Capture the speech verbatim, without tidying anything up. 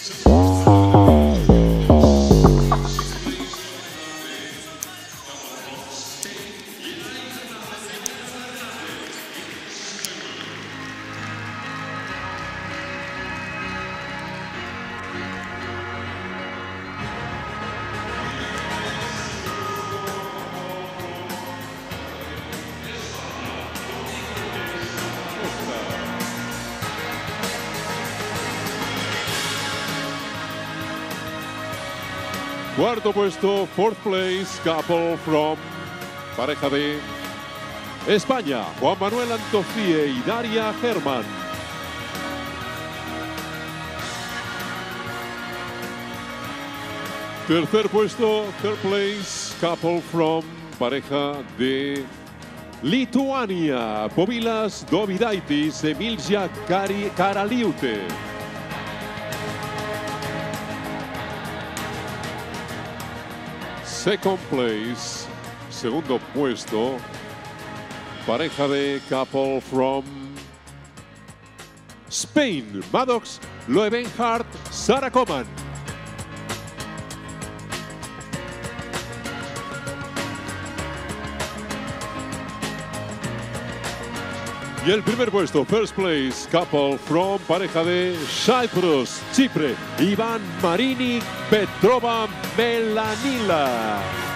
Cuarto puesto, fourth place, couple from pareja de España, Juan Manuel Antofie y Daria Herman. Tercer puesto, third place, couple from pareja de Lituania, Povilas Dovydaitis, Emilia Karaliūtė. Second place, segundo puesto, pareja de couple from Spain, Maddox Loewenhart, Sarah Coman. Y el primer puesto, first place, couple from pareja de Cyprus, Chipre, Ivan Marini, Petrova Melanila.